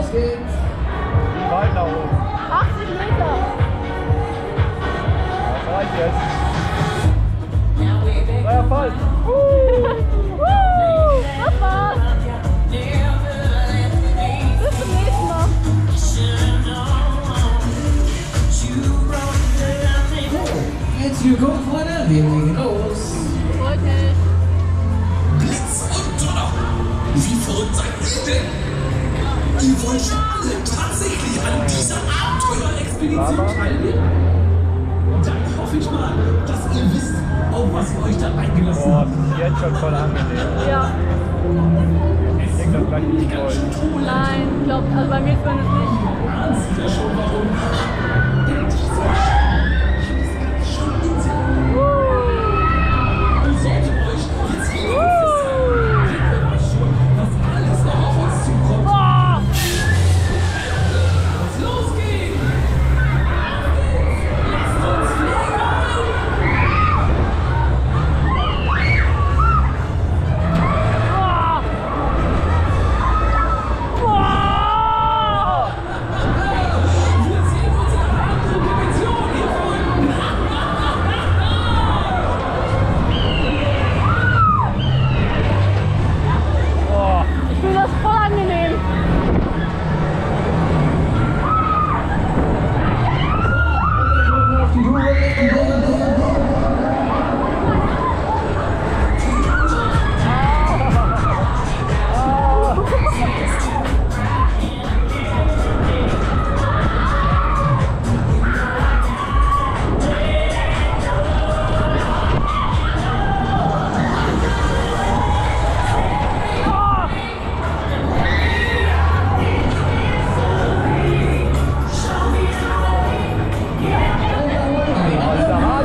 Los geht's. Wie weit nach oben? 80 Meter. Das reicht jetzt. Neuer Fall. Das war's. Bis zum nächsten Mal. Herzlich willkommen, Freunde. Wir legen los. Freut mich. Blitz und Donner! Wie verrückt seid ihr denn? Ihr wollt alle tatsächlich an dieser Abenteuerexpedition teilnehmen? Dann hoffe ich mal, dass ihr wisst, auf was ihr euch da eingelassen Boah, habt. das ist jetzt schon voll angenehm. Ja. Ich denke, das gleich nicht voll. Nein, glaubt, also bei mir zumindest nicht. Ahnt ihr ja schon warum? Denn dieser Schein hat es ganz schön in sich. Und sollte euch jetzt hier festhalten, kennen wir euch schon, was alles noch auf uns zukommt. Boah. Was losgeht! Lasst uns fliegen! Boah. Wir sehen uns in einer anderen Dimension, ihr Freunde! Boah, Ich finde das voll angenehm. dieser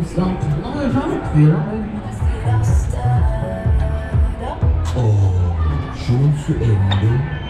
Insgesamt 9 Schauspieler. Oh, schon zu Ende?